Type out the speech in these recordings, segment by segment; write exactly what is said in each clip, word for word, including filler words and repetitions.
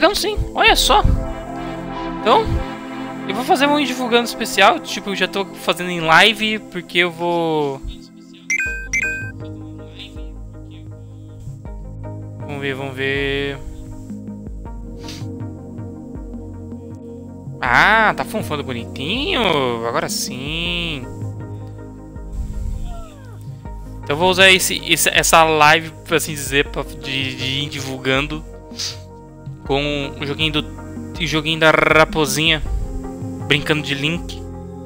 pegando sim, olha só. Então, eu vou fazer um divulgando especial. Tipo, eu já tô fazendo em live, porque eu vou... Vamos ver, vamos ver... Ah, tá funfando bonitinho. Agora sim. Então eu vou usar esse, esse, essa live, por assim dizer, pra, de, de ir divulgando com o joguinho, do, o joguinho da raposinha, brincando de Link.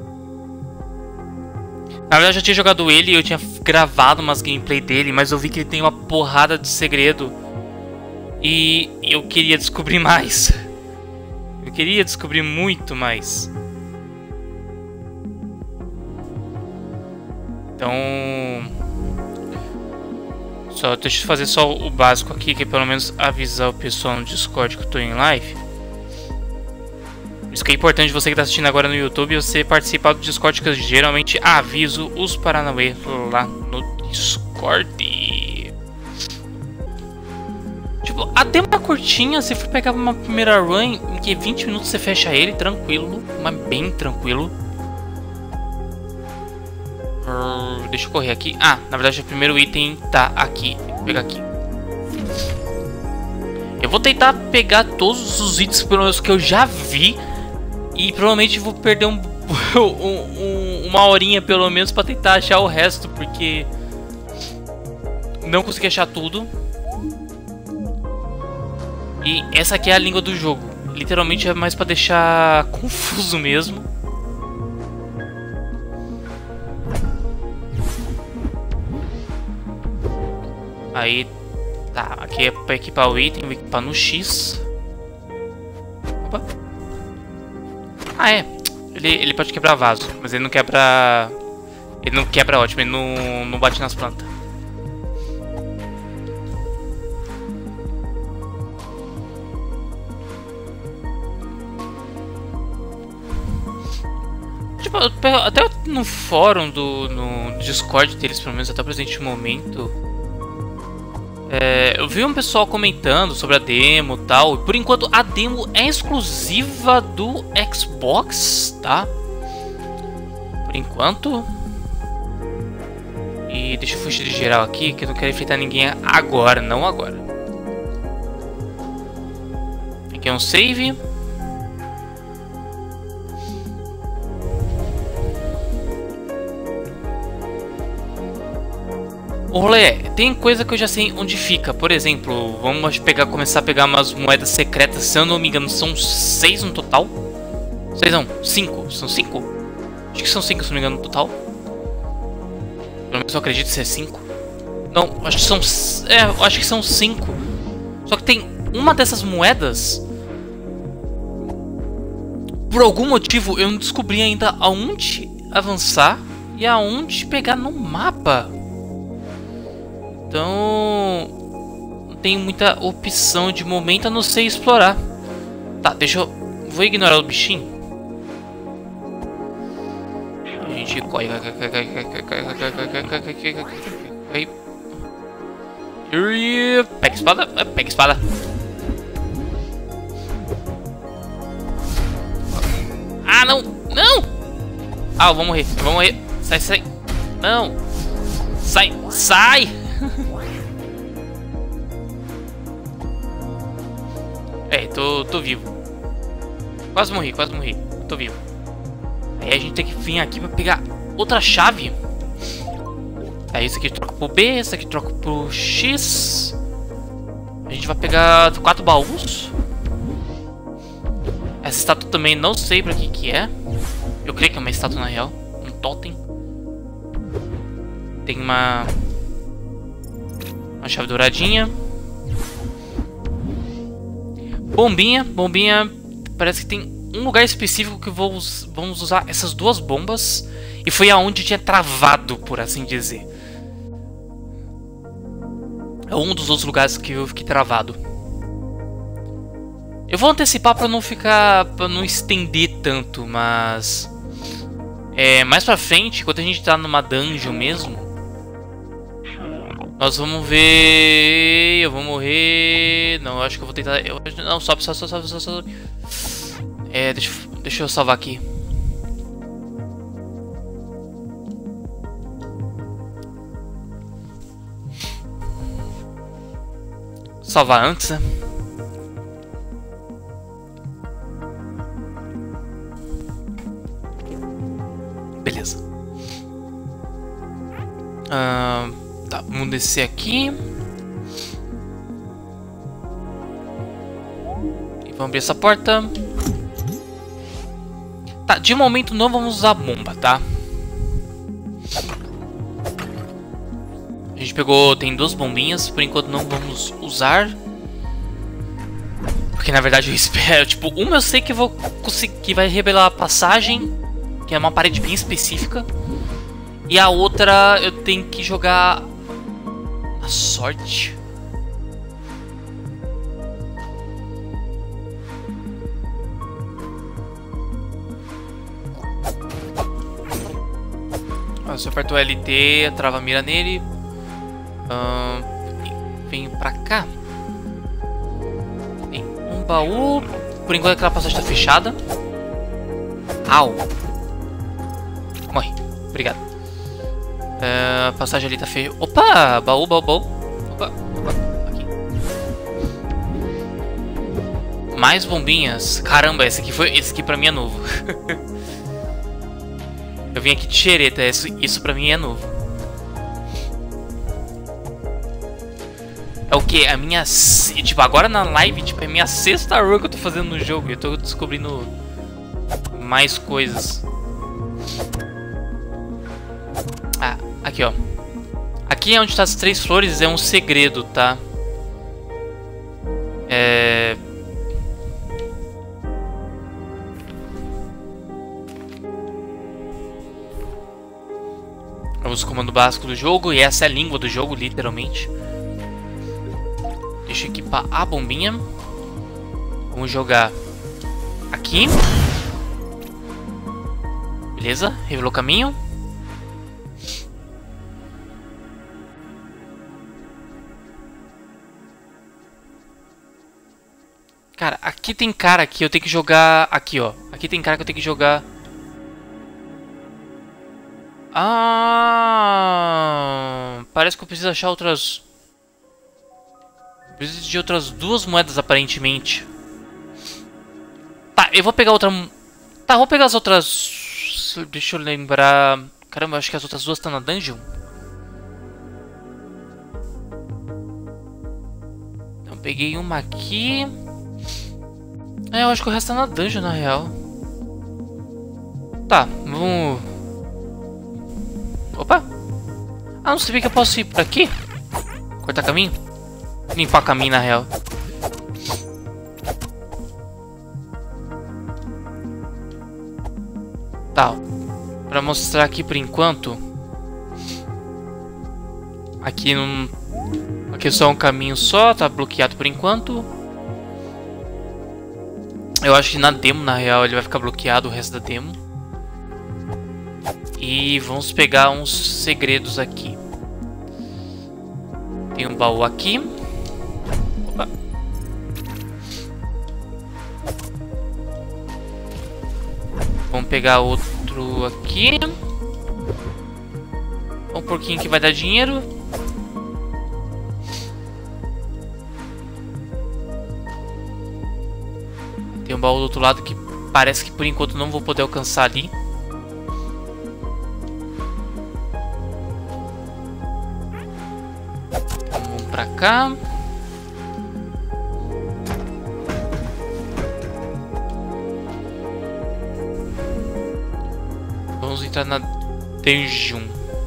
Na verdade eu já tinha jogado ele e eu tinha gravado umas gameplay dele, mas eu vi que ele tem uma porrada de segredo. E eu queria descobrir mais. Eu queria descobrir muito mais. Então... Só, deixa eu fazer só o básico aqui, que é pelo menos avisar o pessoal no Discord que eu tô em live. Isso que é importante você que tá assistindo agora no YouTube, você participar do Discord, que eu geralmente aviso os Paranauê lá no Discord. Tipo, a demo é curtinha, se for pegar uma primeira run, em que vinte minutos você fecha ele, tranquilo, mas bem tranquilo. Uh, deixa eu correr aqui. Ah, na verdade o primeiro item tá aqui. Vou pegar aqui. Eu vou tentar pegar todos os itens, pelo menos que eu já vi. E provavelmente vou perder um, um, uma horinha pelo menos pra tentar achar o resto, porque não consegui achar tudo. E essa aqui é a língua do jogo. Literalmente é mais pra deixar confuso mesmo. Aí, tá, aqui é pra equipar o item, vou equipar no X. Opa. Ah, é, ele, ele pode quebrar vaso, mas ele não quebra... Ele não quebra ótimo, ele não, não bate nas plantas. Tipo, até no fórum do no Discord deles, pelo menos até o presente momento... É, eu vi um pessoal comentando sobre a demo e tal. Por enquanto a demo é exclusiva do Xbox, tá? Por enquanto. E deixa eu fugir de geral aqui, que eu não quero enfrentar ninguém agora, não agora. Aqui é um save. O rolê é, tem coisa que eu já sei onde fica. Por exemplo, vamos pegar, começar a pegar umas moedas secretas. Se eu não me engano, são seis no total. Seis não, cinco. São cinco? Acho que são cinco, se não me engano, no total. Pelo menos eu acredito ser cinco. Não, acho que são... É, eu acho que são cinco. Só que tem uma dessas moedas... Por algum motivo, eu não descobri ainda aonde avançar e aonde pegar no mapa. Então, não tem muita opção de momento, a não ser explorar. Tá, deixa eu... Vou ignorar o bichinho. A gente corre. Pega a espada. Pega a espada. Ah, não. Não. Ah, eu vou morrer. Eu vou morrer. Sai, sai. Não. Sai. Sai. É, tô, tô vivo. Quase morri, quase morri. Tô vivo. Aí a gente tem que vir aqui pra pegar outra chave. Aí isso aqui troca pro B, isso aqui troca pro X. A gente vai pegar quatro baús. Essa estátua também não sei pra que que é. Eu creio que é uma estátua na real. Um totem. Tem uma... Uma chave douradinha. Bombinha. Bombinha. Parece que tem um lugar específico que vou, vamos usar essas duas bombas. E foi aonde tinha travado, por assim dizer. É um dos outros lugares que eu fiquei travado. Eu vou antecipar pra não ficar... Pra não estender tanto, mas... É, mais pra frente, quando a gente tá numa dungeon mesmo... Nós vamos ver... Eu vou morrer... Não, eu acho que eu vou tentar... Eu... Não, sobe, sobe, sobe, sobe, sobe. É, deixa, deixa eu salvar aqui. Salvar antes, né? Beleza. Ah, tá, vamos descer aqui. E vamos abrir essa porta. Tá, de momento não vamos usar a bomba, tá? A gente pegou, tem duas bombinhas, por enquanto não vamos usar. Porque na verdade eu espero, tipo, uma eu sei que vou conseguir, que vai revelar a passagem, que é uma parede bem específica. E a outra eu tenho que jogar a sorte. Ó, se eu aperto o L T, trava a mira nele. Uh, vem pra cá. Tem um baú. Por enquanto aquela passagem tá fechada. Au. Morre. Obrigado. Uh, a passagem ali tá feia. Opa! Baú, baú, baú. Opa, opa. Aqui. Mais bombinhas. Caramba, esse aqui, foi, esse aqui pra mim é novo. Eu vim aqui de xereta. Isso, isso pra mim é novo. É o que? A minha... Tipo, agora na live, tipo, é a minha sexta run que eu tô fazendo no jogo. Eu tô descobrindo mais coisas. Ah, aqui, ó. Aqui é onde tá as três flores, é um segredo, tá? É... Eu uso o comando básico do jogo e essa é a língua do jogo, literalmente. Deixa eu equipar a bombinha. Vamos jogar aqui. Beleza, revelou o caminho. Cara, aqui tem cara que eu tenho que jogar... Aqui, ó. Aqui tem cara que eu tenho que jogar... Ah, parece que eu preciso achar outras... Preciso de outras duas moedas, aparentemente. Tá, eu vou pegar outra... Tá, vou pegar as outras... Deixa eu lembrar... Caramba, eu acho que as outras duas estão na dungeon. Então, peguei uma aqui... É, eu acho que o resto tá na dungeon, na real. Tá, vamos... Opa! Ah, não sabia que eu posso ir por aqui? Cortar caminho? Limpar caminho, na real. Tá, pra mostrar aqui por enquanto. Aqui não... Aqui é só um caminho só, tá bloqueado por enquanto. Eu acho que na demo, na real, ele vai ficar bloqueado o resto da demo. E vamos pegar uns segredos aqui. Tem um baú aqui. Opa. Vamos pegar outro aqui. Um porquinho que vai dar dinheiro. Tem um baú do outro lado que parece que por enquanto não vou poder alcançar ali. Então, vamos pra cá. Vamos entrar na dungeon.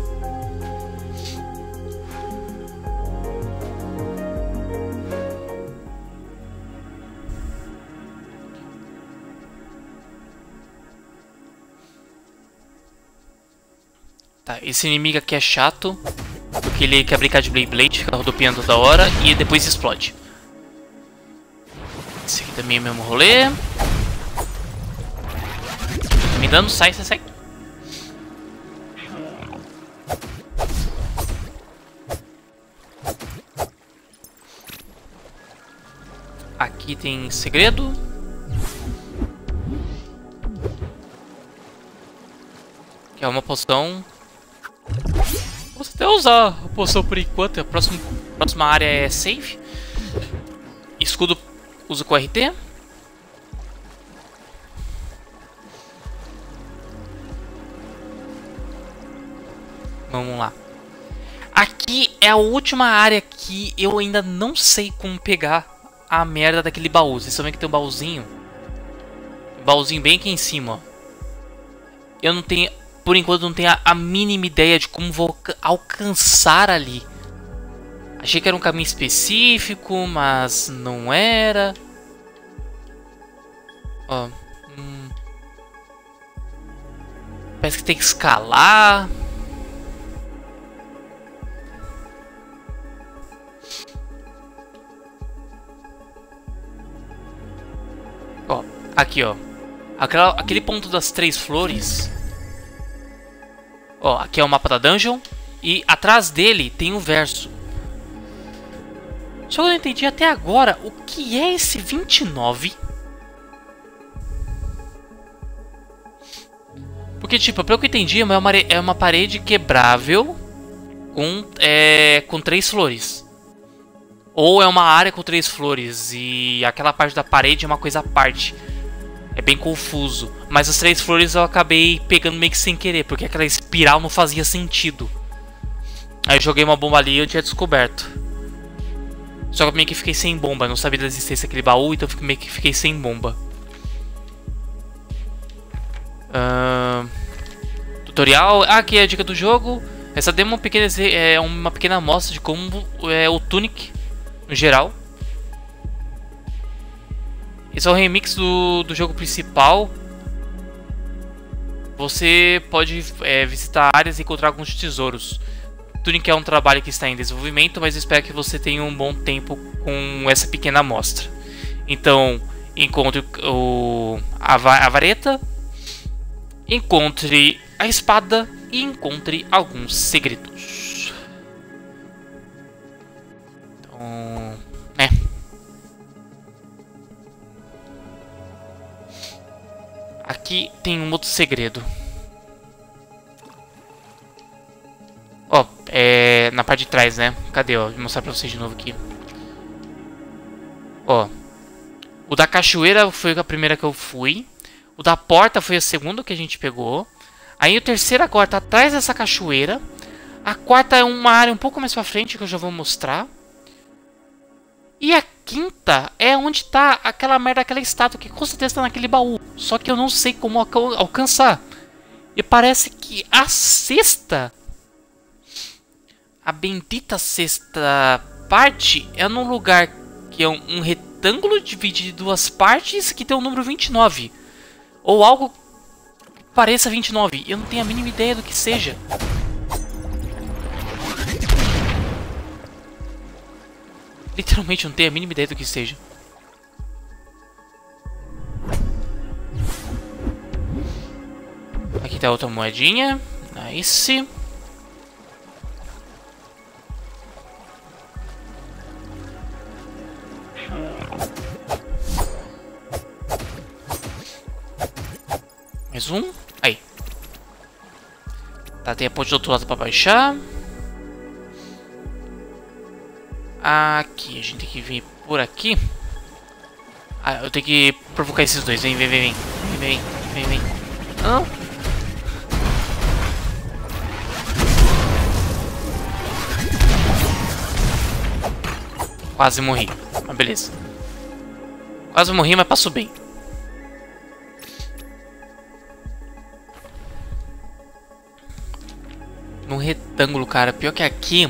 Tá, esse inimigo aqui é chato, porque ele quer brincar de Beyblade, fica rodopiando toda hora e depois explode. Esse aqui também é o mesmo rolê. Tá me dando, sai, sai, sai. Aqui tem segredo. Que é uma poção. Posso até usar a poção por enquanto. A próxima, próxima área é save. Escudo uso com R T. Vamos lá. Aqui é a última área que eu ainda não sei como pegar a merda daquele baú. Vocês sabem que tem um baúzinho. Um baúzinho bem aqui em cima, ó. Eu não tenho... Por enquanto não tenho a, a mínima ideia de como vou alcançar ali. Achei que era um caminho específico, mas não era. Ó. Hum. Parece que tem que escalar. Ó, aqui ó, Aquela, aquele ponto das três flores. Ó, aqui é o mapa da dungeon. E atrás dele tem um verso. Só que eu não entendi até agora o que é esse vinte e nove. Porque tipo, pelo que eu entendi, é uma, é uma parede quebrável com, é, com três flores. Ou é uma área com três flores e aquela parte da parede é uma coisa à parte. É bem confuso. Mas as três flores eu acabei pegando meio que sem querer, porque aquela espiral não fazia sentido. Aí eu joguei uma bomba ali e eu tinha descoberto. Só que eu meio que fiquei sem bomba. Não sabia da existência daquele baú, então eu meio que fiquei sem bomba. Uh, tutorial. Ah, aqui é a dica do jogo. Essa demo é uma pequena, é uma pequena amostra de como é o Tunic no geral. Esse é o remix do, do jogo principal. Você pode é, visitar áreas e encontrar alguns tesouros. Tunic é um trabalho que está em desenvolvimento, mas espero que você tenha um bom tempo com essa pequena amostra. Então, encontre o, a, a vareta, encontre a espada e encontre alguns segredos. Então, né? Aqui tem um outro segredo. Ó, oh, é na parte de trás, né? Cadê, ó? Vou mostrar pra vocês de novo aqui. Ó, o da cachoeira foi a primeira que eu fui. O da porta foi a segunda que a gente pegou. Aí o terceiro agora tá atrás dessa cachoeira. A quarta é uma área um pouco mais pra frente que eu já vou mostrar. E a quinta é onde tá aquela merda, aquela estátua que com certeza tá naquele baú. Só que eu não sei como alca- alcançar. E parece que a sexta... A bendita sexta parte é num lugar que é um, um retângulo dividido em duas partes que tem o número vinte e nove. Ou algo que pareça vinte e nove. Eu não tenho a mínima ideia do que seja. Literalmente eu não tenho a mínima ideia do que seja. Aqui tá outra moedinha. Nice. Mais um. Aí. Tá, tem a ponte do outro lado pra baixar. Aqui, a gente tem que vir por aqui. Ah, eu tenho que provocar esses dois. Vem, vem, vem, vem. Vem, vem, vem, vem. Não. Quase morri. Mas beleza. Quase morri, mas passou bem. Num retângulo, cara. Pior que aqui...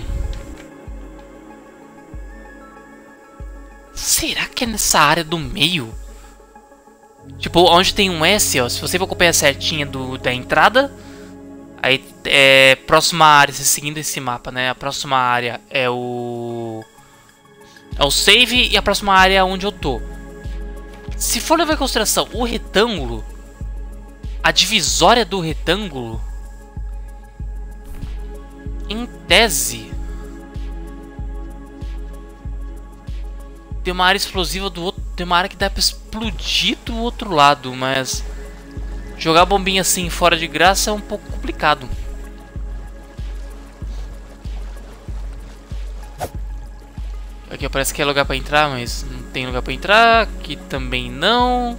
Será que é nessa área do meio? Tipo, onde tem um S, ó. Se você for acompanhar certinha do, da entrada... Aí, é... Próxima área, se seguindo esse mapa, né? A próxima área é o... É o save e a próxima área é onde eu tô. Se for levar em consideração o retângulo... A divisória do retângulo... Em tese... Tem uma área explosiva do outro tem uma área que dá pra explodir do outro lado, mas jogar bombinha assim fora de graça é um pouco complicado. Aqui parece que é lugar pra entrar, mas não tem lugar pra entrar. Aqui também não.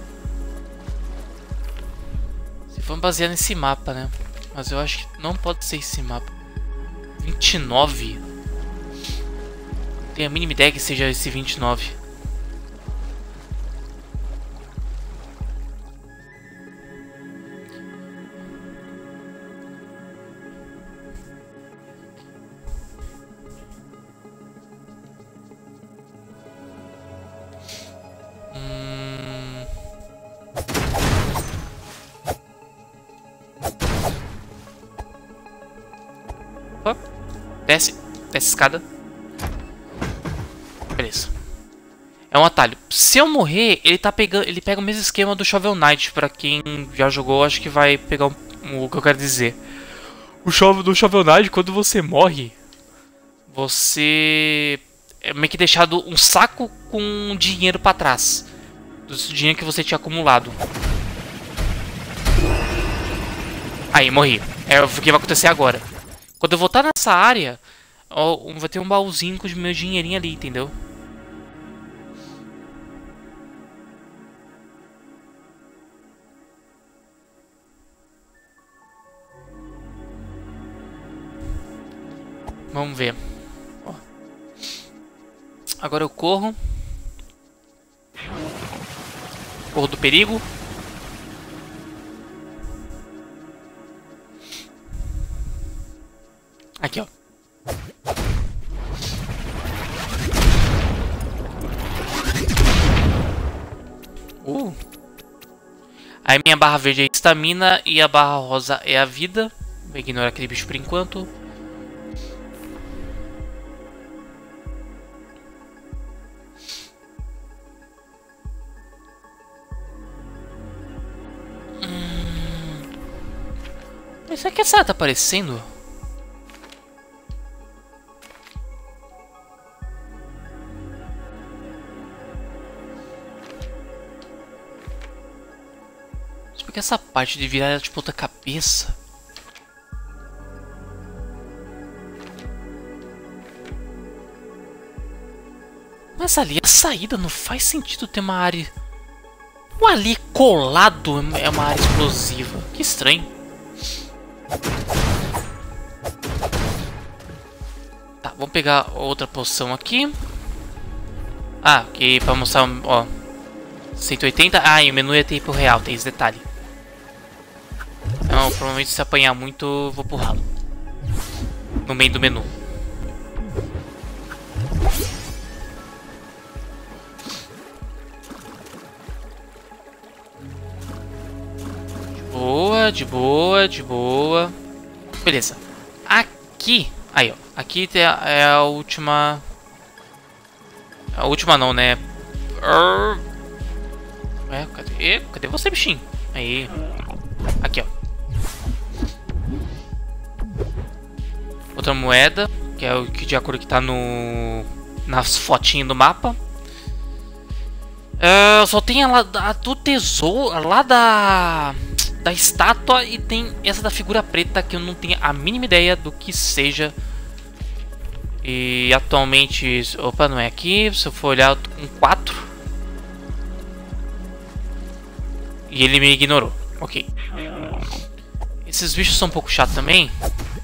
Se for basear nesse mapa, né? Mas eu acho que não pode ser esse mapa. vinte e nove. Tem a mínima ideia que seja esse vinte e nove. Hum... Opa. Desce, desce a escada. Beleza. É um atalho. Se eu morrer, ele tá pegando, ele pega o mesmo esquema do Shovel Knight. Pra quem já jogou, acho que vai pegar um, o que eu quero dizer. O Shovel do Shovel Knight, quando você morre, você é meio que deixado um saco com dinheiro pra trás do dinheiro que você tinha acumulado. Aí, morri. É o que vai acontecer agora. Quando eu voltar nessa área, ó, vai ter um baúzinho com o meu dinheirinho ali, entendeu? Vamos ver. Ó. Agora eu corro. Corro do perigo. Aqui, ó. Uh. Aí minha barra verde é estamina e a barra rosa é a vida. Vou ignorar aquele bicho por enquanto. Hum. Será que essa tá aparecendo? Porque essa parte de virar ela tipo outra cabeça. Mas ali a saída não faz sentido ter uma área. O ali colado é uma área explosiva. Que estranho. Tá, vamos pegar outra poção aqui. Ah, aqui pra mostrar, ó, cento e oitenta. Ah, e o menu é tempo real, tem esse detalhe. Então, provavelmente se apanhar muito, eu vou pro ralo. No meio do menu. De boa, de boa, de boa. Beleza. Aqui, aí ó, aqui é a última. A última não, né? É, cadê? Cadê você, bichinho? Aí. Aqui, ó. Outra moeda, que é o que de acordo que tá no nas fotinhas do mapa. Uh, só tem a, lá, a do tesouro, lá da da estátua, e tem essa da figura preta que eu não tenho a mínima ideia do que seja. E atualmente, opa, não é aqui. Se eu for olhar, eu tô com quatro. E ele me ignorou. Ok. Esses bichos são um pouco chatos também.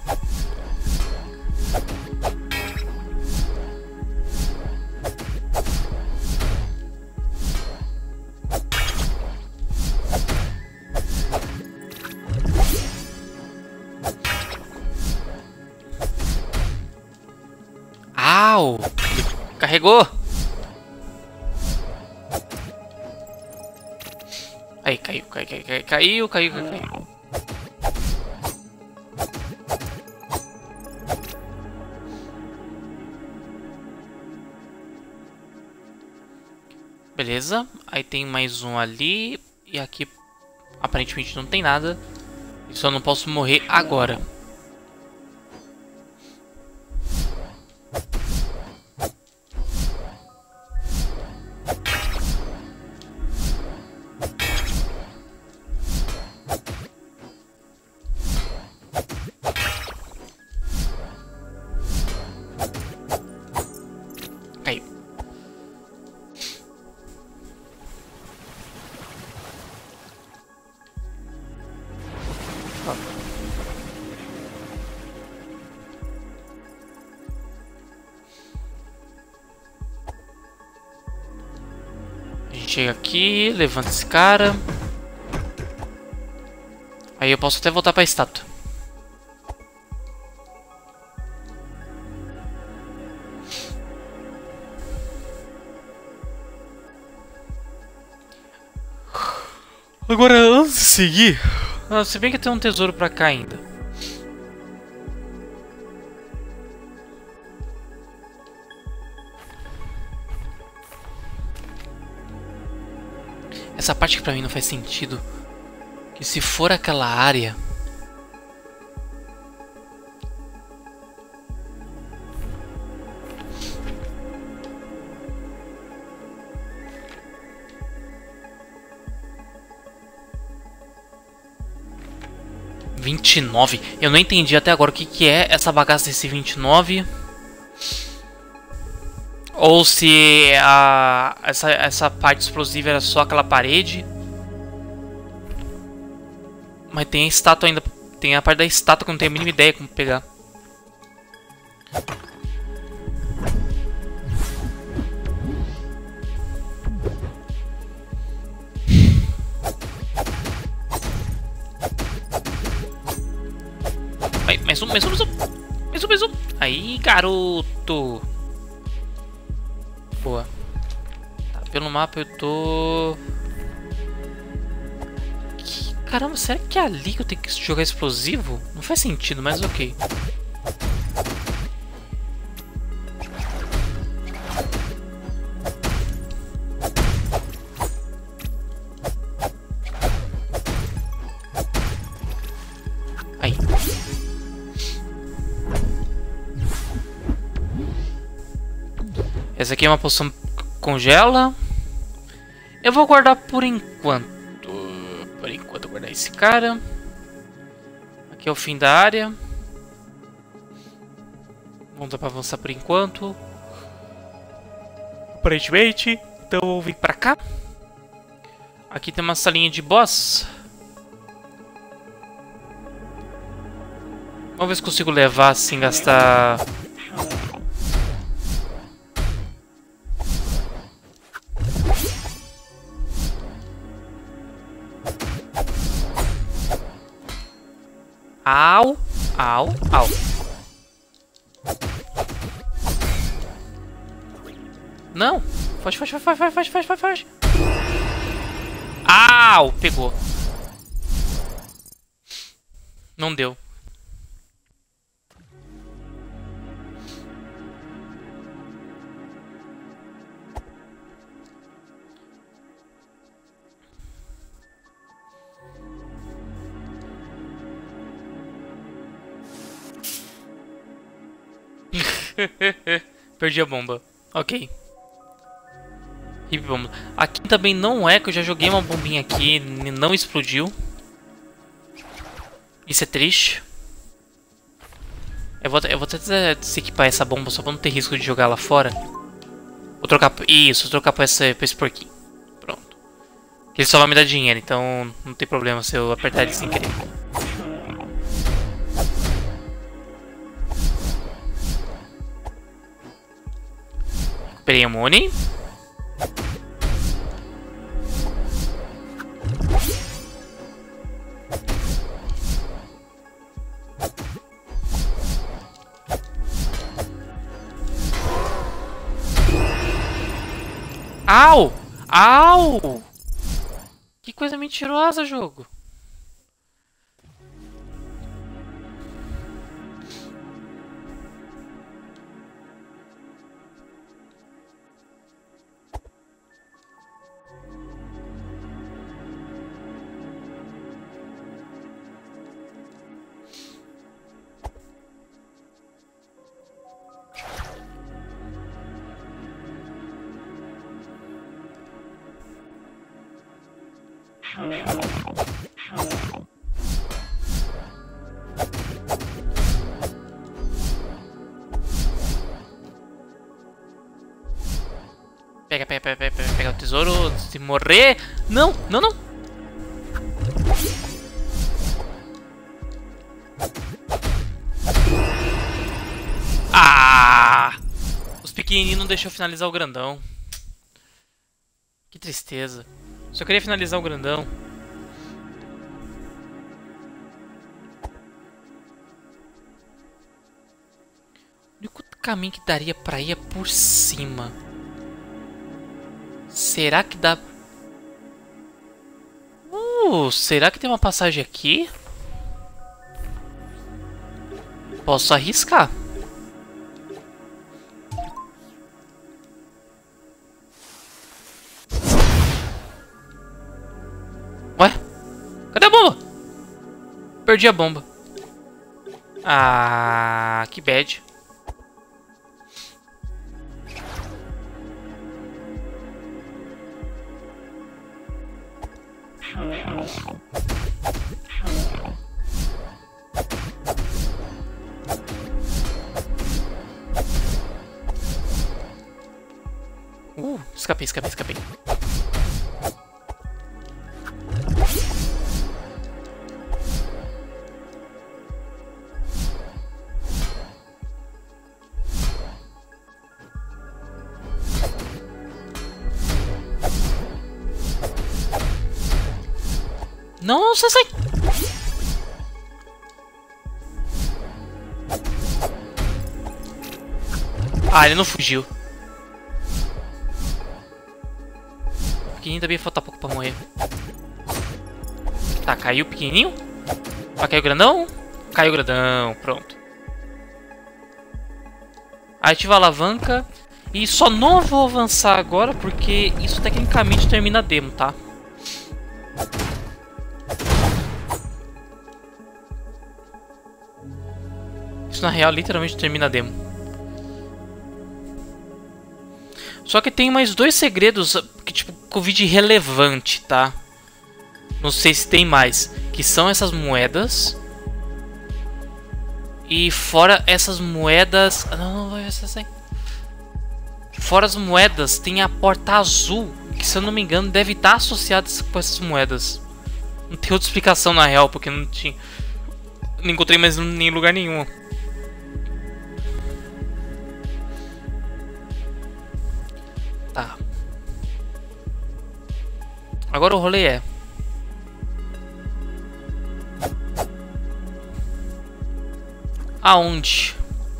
Au! Carregou! Aí, caiu, caiu, caiu, caiu, caiu, caiu, caiu. Beleza, aí tem mais um ali. E aqui aparentemente não tem nada. E só não posso morrer agora. Chega aqui, levanta esse cara. Aí eu posso até voltar pra estátua. Agora, antes de seguir... Ah, se bem que tem um tesouro pra cá ainda. Essa parte que pra mim não faz sentido. Que se for aquela área... vinte e nove. Eu não entendi até agora o que, que é essa bagaça desse vinte e nove. Ou se a, essa, essa parte explosiva era só aquela parede. Mas tem a estátua ainda. Tem a parte da estátua que eu não tenho a mínima ideia como pegar. Vai, mais um, mais um, mais um. Mais um, mais um. Aí, garoto. Boa. Tá, pelo mapa eu tô... Que... Caramba, será que é ali que eu tenho que jogar explosivo? Não faz sentido, mas ok. Aí. Essa aqui é uma poção que congela. Eu vou guardar por enquanto. Por enquanto eu vou guardar esse cara. Aqui é o fim da área. Vamos dar pra avançar por enquanto. Aparentemente. Então eu vou vir pra cá. Aqui tem uma salinha de boss. Vamos ver se consigo levar sem gastar... Au, au, au. Não. Foge, foge, foge, foge, foge, foge, foge, foge. Au, pegou. Não deu. Perdi a bomba. Ok. Hip bomba. Aqui também não é, que eu já joguei uma bombinha aqui e não explodiu. Isso é triste. Eu vou, eu vou até desequipar essa bomba só pra não ter risco de jogar lá fora. Vou trocar... Isso, vou trocar pra esse, pra esse porquinho. Pronto. Ele só vai me dar dinheiro, então não tem problema se eu apertar ele sem querer. Recuperei a money. Au! Au! Que coisa mentirosa, jogo. Pega, pega, pega, pega, pega o tesouro, se morrer. Não, não, não. Ah! Os pequenininhos não deixou finalizar o grandão. Que tristeza. Só queria finalizar o grandão. O único caminho que daria pra ir é por cima. Será que dá... Uh, será que tem uma passagem aqui? Posso arriscar. Ué? Cadê a bomba? Perdi a bomba. Ah, que bad. Uh, escapei, escapei, escapei. Não, você sai. Ah, ele não fugiu. O pequenininho também falta pouco pra morrer. Tá, caiu o pequenininho. Ah, caiu o grandão. Caiu o grandão, pronto. Ativa a alavanca. E só não vou avançar agora porque isso tecnicamente termina a demo, tá? Isso na real literalmente termina a demo. Só que tem mais dois segredos que tipo Covid relevante, tá? Não sei se tem mais, que são essas moedas. E fora essas moedas, ah, não, não vai ser assim. Fora as moedas, tem a porta azul, que se eu não me engano deve estar associada com essas moedas. Não tem outra explicação na real, porque não tinha, não encontrei mais em lugar nenhum. Tá. Agora o rolê é... Aonde?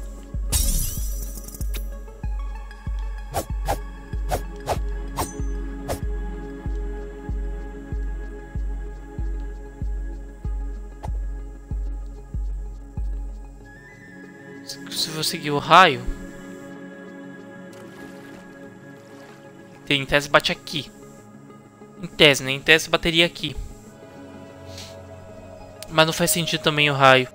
Se eu seguir o raio... Em tese bate aqui. Em tese, né? Em tese bateria aqui. Mas não faz sentido também o raio.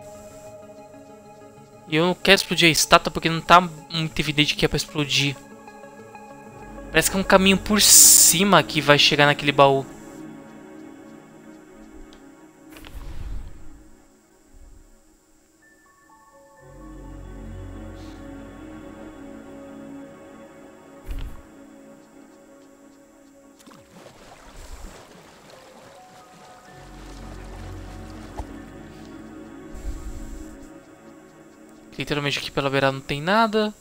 E eu não quero explodir a estátua porque não tá muito evidente que é pra explodir. Parece que é um caminho por cima que vai chegar naquele baú. Literalmente aqui pela beirada não tem nada.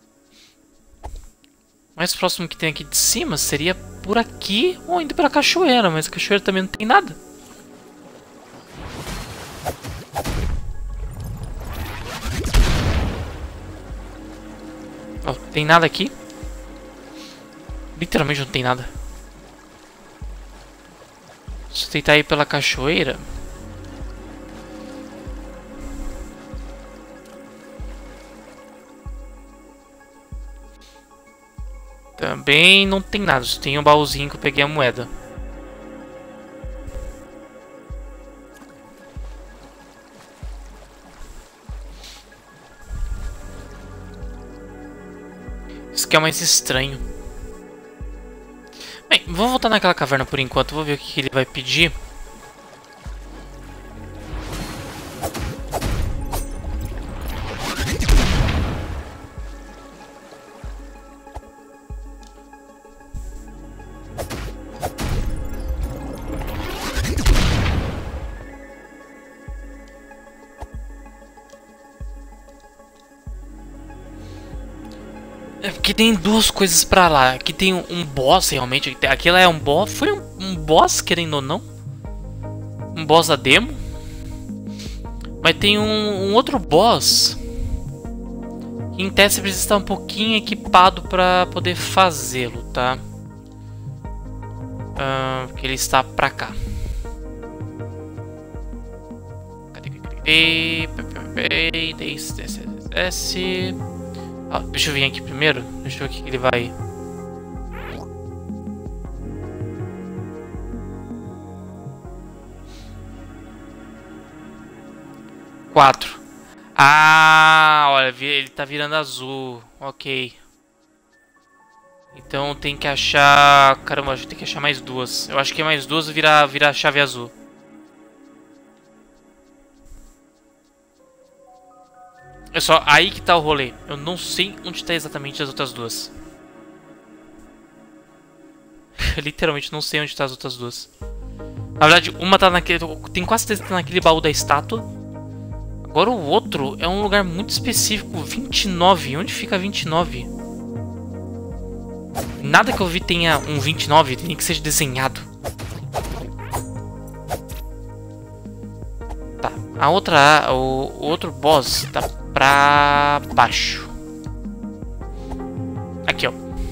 O mais próximo que tem aqui de cima seria por aqui ou indo pela cachoeira, mas a cachoeira também não tem nada. Ó, tem nada aqui. Literalmente não tem nada. Se eu tentar ir pela cachoeira... Também não tem nada, só tem um baúzinho que eu peguei a moeda. Isso que é o mais estranho. Bem, vou voltar naquela caverna por enquanto, vou ver o que ele vai pedir. É porque tem duas coisas pra lá. Aqui tem um boss, realmente. Aquilo é um boss. Foi um, um boss, querendo ou não. Um boss da demo. Mas tem um, um outro boss que em teste precisa estar um pouquinho equipado pra poder fazê-lo, tá? Uh, que ele está pra cá. Cadê? Cadê? Desce, desce, desce. Ah, deixa eu vir aqui primeiro. Deixa eu ver o que ele vai. Quatro. Ah, olha, ele tá virando azul. Ok. Então tem que achar... Caramba, a gente tem que achar mais duas. Eu acho que mais duas virar vira chave azul. É só aí que tá o rolê. Eu não sei onde tá exatamente as outras duas. Eu literalmente não sei onde tá as outras duas. Na verdade, uma tá naquele... Tem quase certeza que tá naquele baú da estátua. Agora o outro é um lugar muito específico. vinte e nove. Onde fica vinte e nove? Nada que eu vi tenha um vinte e nove. Tem que ser desenhado. Tá. A outra... O, o outro boss tá pra baixo. Aqui, ó.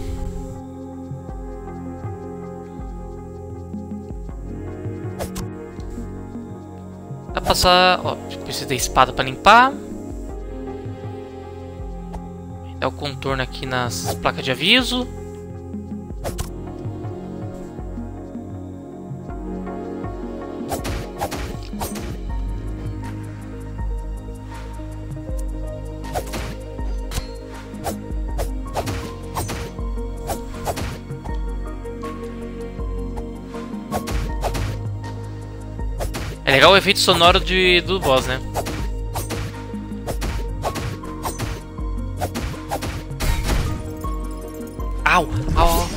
Dá pra passar... Ó, precisa da espada pra limpar. Dá o contorno aqui nas placas de aviso. É legal o efeito sonoro de, do boss, né? Au! Au! Au.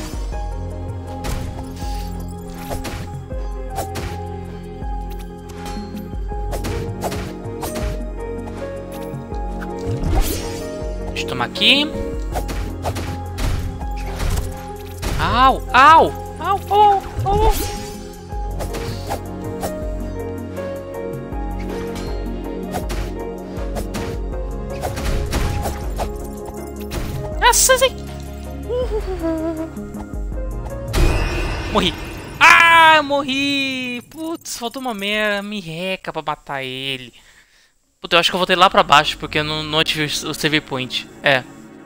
Deixa eu tomar aqui. Au! Au! Au! Au! Au! Nossa, sim. Morri. Ah, morri. Putz, faltou uma merda, mirreca pra matar ele. Putz, eu acho que eu voltei lá pra baixo porque eu não, não ativei o save point. É.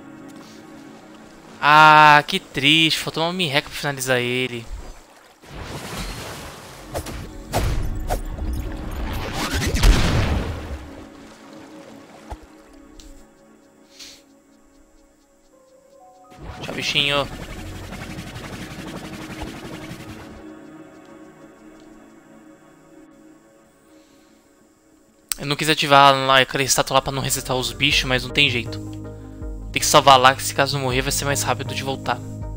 Ah, que triste. Faltou uma mirreca pra finalizar ele. Tchau, bichinho. Eu não quis ativar lá aquela estátua lá pra não resetar os bichos, mas não tem jeito. Tem que salvar lá, que se caso não morrer vai ser mais rápido de voltar.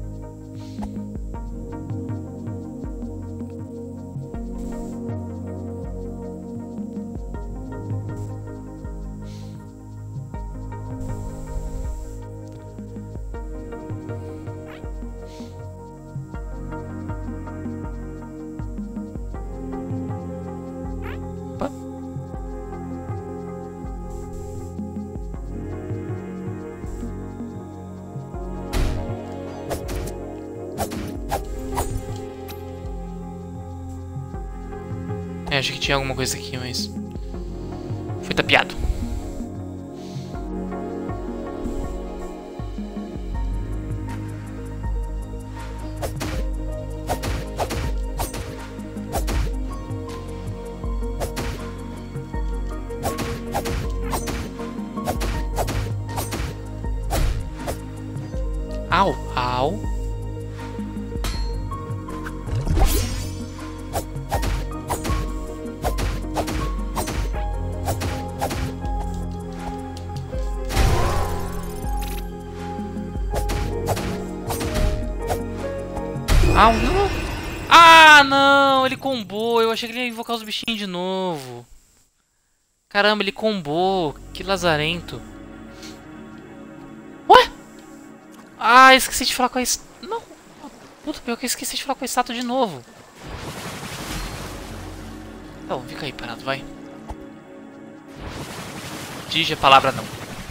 Opa. É, achei que tinha alguma coisa aqui, mas... Foi tapeado. Au, au. Au, não. Ah, não, ele combou. Eu achei que ele ia invocar os bichinhos de novo. Caramba, ele combou. Que lazarento. Ué? Ah, esqueci de falar com a estátua. Não. Puta, pior que eu esqueci de falar com a estátua de novo. Tá bom, fica aí parado, vai. Digi a palavra não.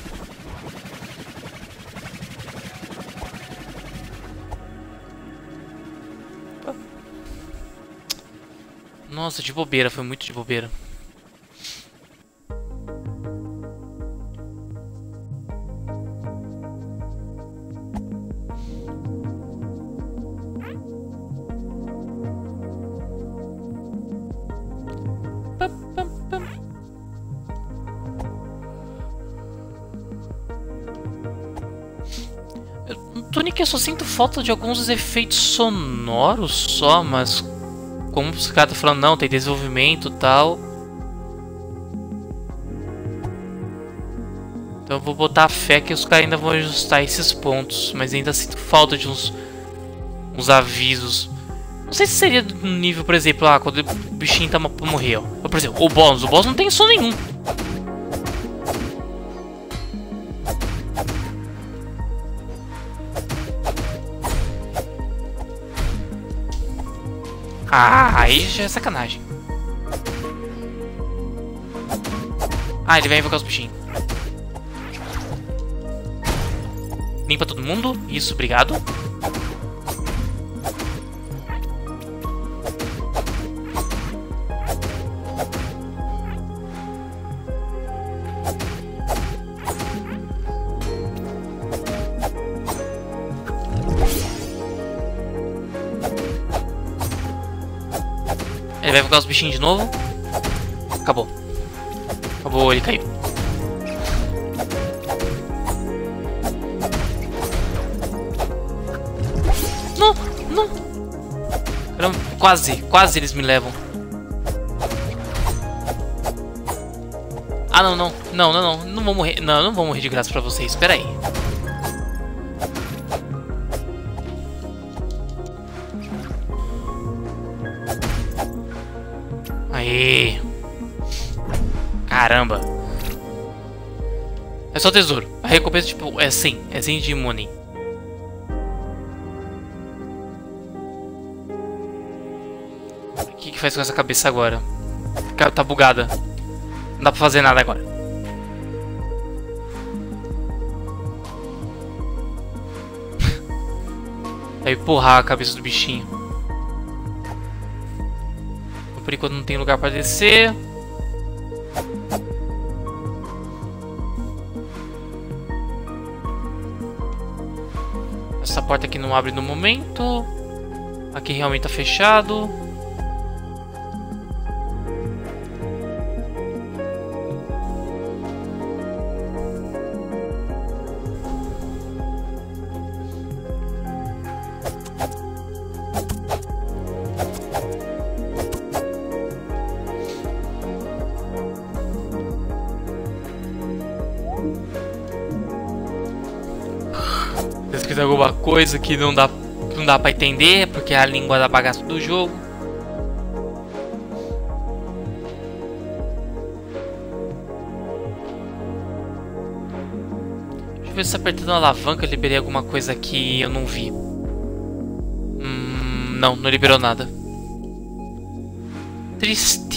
Nossa, de bobeira, foi muito de bobeira. Tunic, eu só sinto falta de alguns efeitos sonoros só, mas como os caras estão falando, não, tem desenvolvimento e tal. Então eu vou botar a fé que os caras ainda vão ajustar esses pontos, mas ainda sinto falta de uns, uns avisos. Não sei se seria no nível, por exemplo, ah, quando o bichinho tá pra morrer, ó. Por exemplo, o boss, o boss não tem som nenhum. Ah, aí já é sacanagem. Ah, ele vai invocar os bichinhos. Limpa todo mundo. Isso, obrigado. Ele vai invocar os bichinhos de novo. Acabou. Acabou, ele caiu. Não, não. Caramba, quase, quase eles me levam. Ah, não, não. Não, não, não. Não vou morrer. Não, não vou morrer de graça pra vocês. Espera aí. Aê. Caramba. É só tesouro. A recompensa, tipo, é cem. É cem de money. O que que faz com essa cabeça agora? Tá bugada. Não dá pra fazer nada agora. Vai empurrar a cabeça do bichinho. Por enquanto não tem lugar pra descer. Essa porta aqui não abre no momento. Aqui realmente tá fechado. Se escrito alguma coisa que não dá, não dá pra entender, porque é a língua da bagaça do jogo. Deixa eu ver se apertando a alavanca eu liberei alguma coisa que eu não vi. Hum, não, não liberou nada. Triste.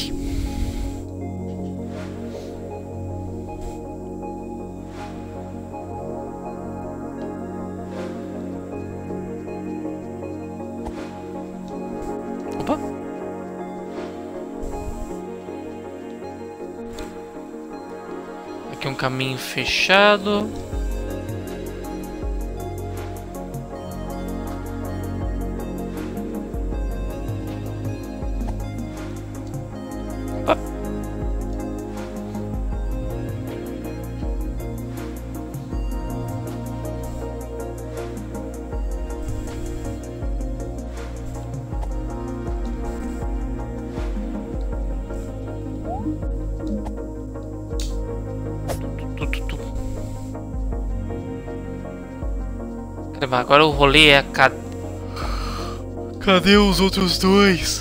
Opa. Aqui um caminho fechado. Opa. Caramba, agora o rolê é... Cad... Cadê os outros dois?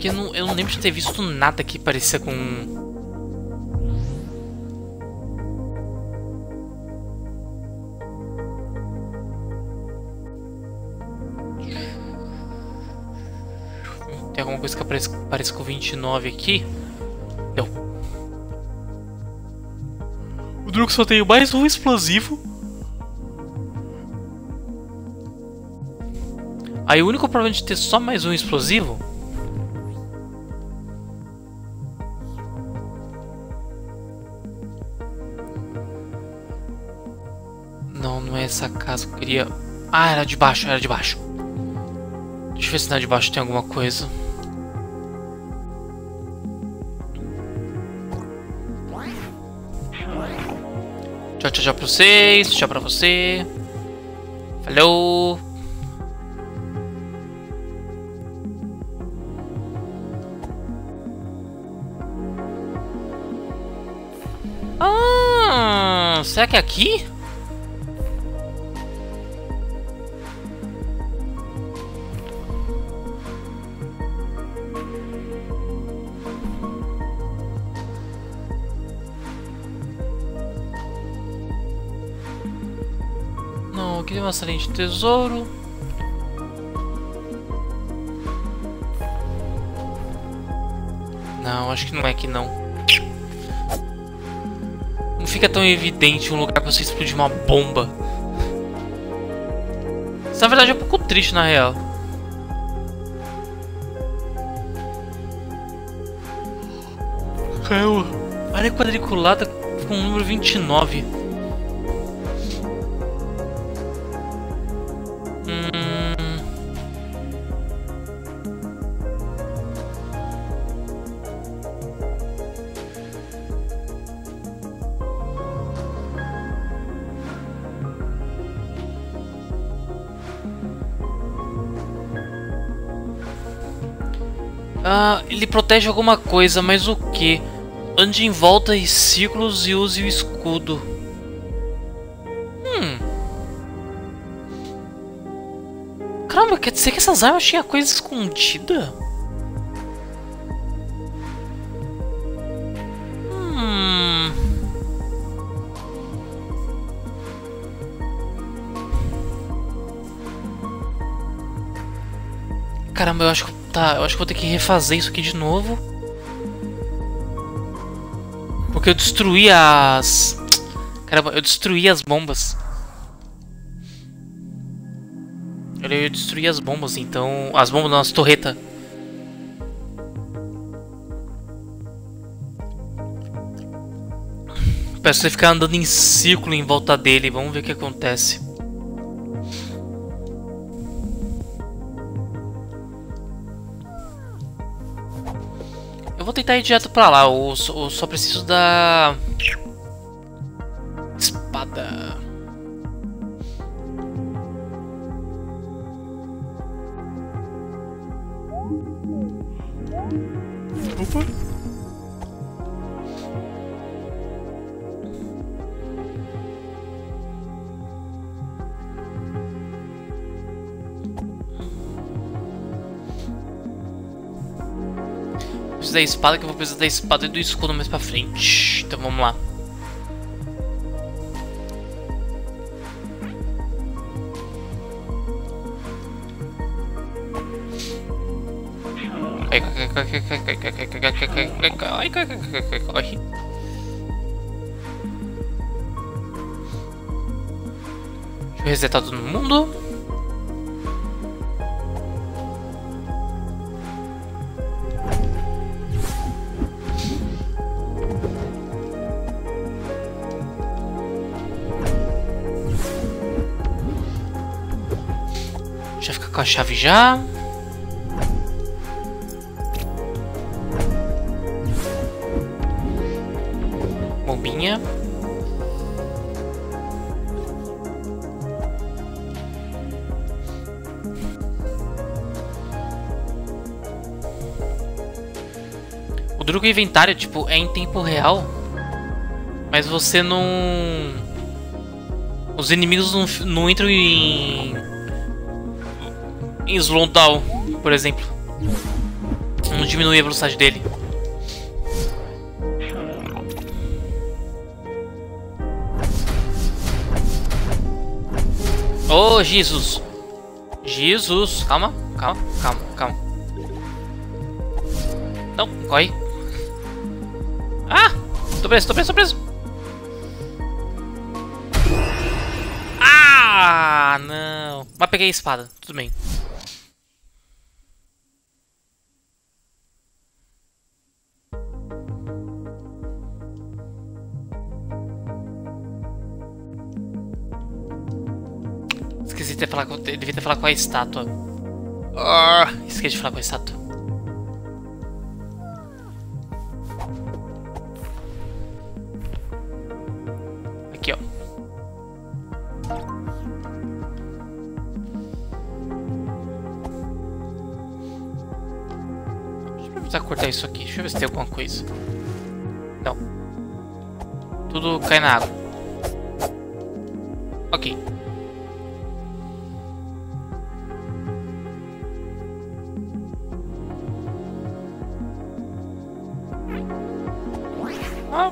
Porque eu não, eu não lembro de ter visto nada que parecia com... Tem alguma coisa que aparece, aparece com vinte e nove aqui? Deu. O Druk só tem mais um explosivo. Aí o único problema de ter só mais um explosivo... Não, não é essa casa que eu queria... Ah, era de baixo, era de baixo. Deixa eu ver se na de baixo tem alguma coisa. Tchau, tchau, tchau pra vocês. Tchau pra você. Falou. Ah, será que é aqui? Não, aqui tem uma salinha de tesouro. Não, acho que não é aqui não. Não fica tão evidente um lugar pra você explodir uma bomba. Isso na verdade é um pouco triste na real. Caramba, área quadriculada com o número vinte e nove. Ah, ele protege alguma coisa, mas o que? Ande em volta em círculos e use o escudo. Hum. Caramba, quer dizer que essas armas tinham coisa escondida? Hum. Caramba, eu acho que tá, eu acho que vou ter que refazer isso aqui de novo. Porque eu destruí as... Caramba, eu destruí as bombas. Eu destruí as bombas, então... As bombas nas torretas. Peço você ficar andando em círculo em volta dele. Vamos ver o que acontece. Eu vou tentar ir direto pra lá, eu só, eu só preciso da... espada. Opa. Preciso da espada, que eu vou precisar da espada e do escudo mais pra frente. Então vamos lá. Corre. Deixa eu resetar todo mundo. Já fica com a chave já. Bombinha. O duro que o inventário, tipo, é em tempo real. Mas você não... Os inimigos não, não entram em... Em slowdown, por exemplo. Vamos diminuir a velocidade dele. Oh, Jesus! Jesus! Calma, calma, calma, calma. Não, corre. Ah! Tô preso, tô preso, tô preso! Ah, não! Mas peguei a espada, tudo bem. Esqueci de ter falar com, devia ter falado com a estátua. Ah, esqueci de falar com a estátua. Aqui, ó. Deixa eu precisar cortar isso aqui. Deixa eu ver se tem alguma coisa. Não. Tudo cai na água. Ok. Ah.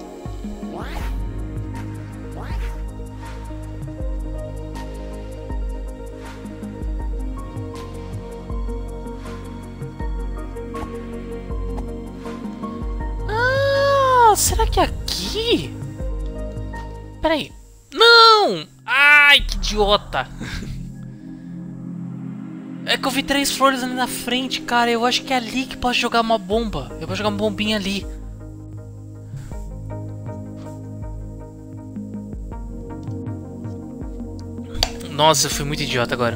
Ah, será que é aqui? Peraí. Não! Ai, que idiota! É que eu vi três flores ali na frente, cara. Eu acho que é ali que posso jogar uma bomba. Eu vou jogar uma bombinha ali. Nossa, eu fui muito idiota agora.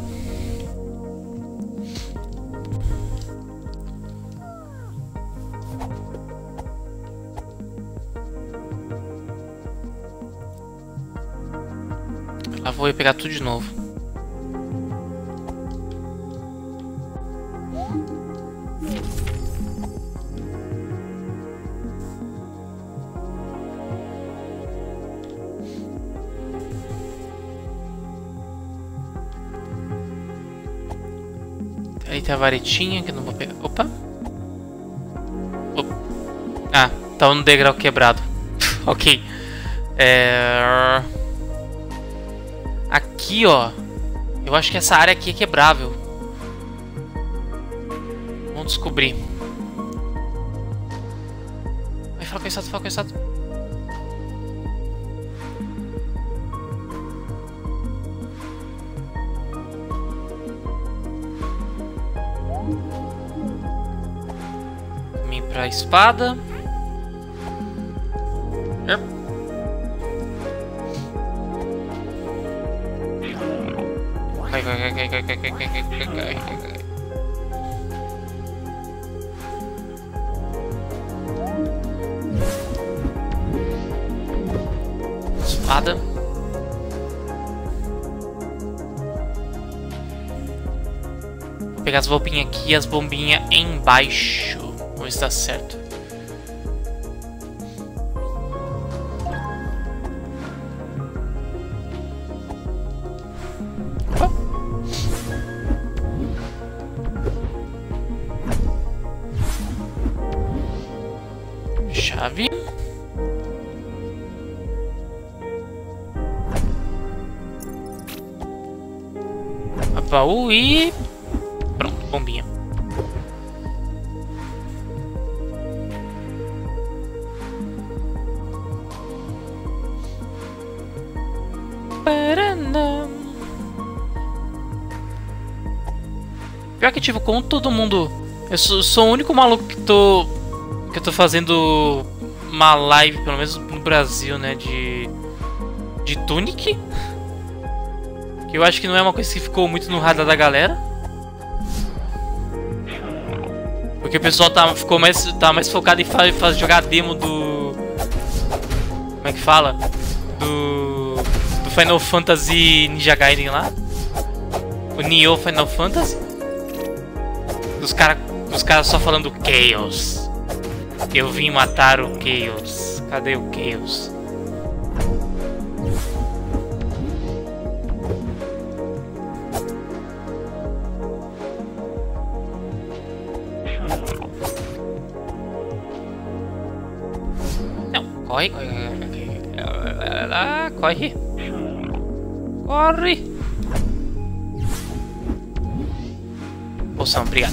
Lá vou eu pegar tudo de novo. Aí tem a varetinha que eu não vou pegar. Opa! Opa. Ah, tá no degrau quebrado. Ok. É... Aqui, ó. Eu acho que essa área aqui é quebrável. Vamos descobrir. Vai, fala com o estado, fala com o estado. Caminho pra espada. Yep. Cai, cai, cai, cai, cai, cai, cai, cai, cai, cai, cai. Espada. Vou pegar as bombinhas aqui e as bombinhas embaixo. Vamos ver se tá certo. Chave. A baú e... Pronto, bombinha. Pior que, tipo, como todo mundo... Eu sou, sou o único maluco que tô... Que eu tô fazendo uma live, pelo menos no Brasil, né, de... De Tunic. Que eu acho que não é uma coisa que ficou muito no radar da galera. Porque o pessoal tá, ficou mais, tá mais focado em fa fazer, jogar a demo do... Como é que fala? Do... Do Final Fantasy Ninja Gaiden lá. O Nioh Final Fantasy. Dos caras os cara só falando Chaos. Eu vim matar o Chaos. Cadê o Chaos? Corre, corre, corre. Corre. Corre. Poção, obrigado.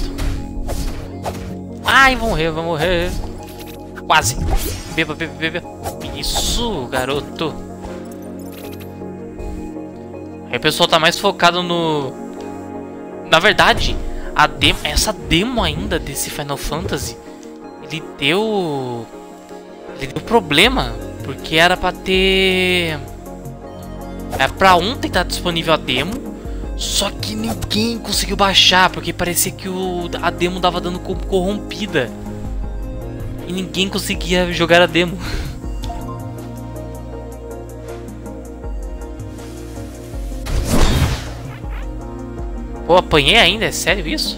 Ai, vou morrer, vou morrer. Quase. Beba, beba, beba. Isso, garoto. Aí o pessoal tá mais focado no... Na verdade, a demo, essa demo ainda desse Final Fantasy, ele deu... Ele deu problema, porque era pra ter... Era pra ontem estar disponível a demo, só que ninguém conseguiu baixar, porque parecia que o, a demo dava dando como corrompida. E ninguém conseguia jogar a demo. Pô, apanhei ainda? É sério isso?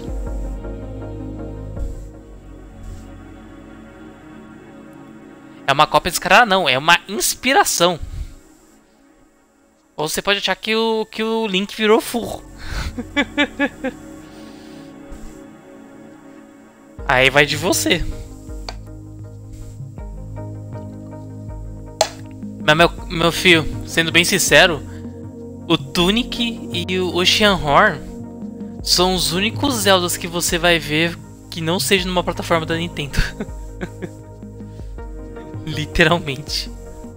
É uma cópia descarada? Não, é uma inspiração. Ou você pode achar que o, que o Link virou furro. Aí vai de você. Mas meu, meu filho, sendo bem sincero, o Tunic e o Oceanhorn são os únicos Zeldas que você vai ver que não seja numa plataforma da Nintendo. Literalmente.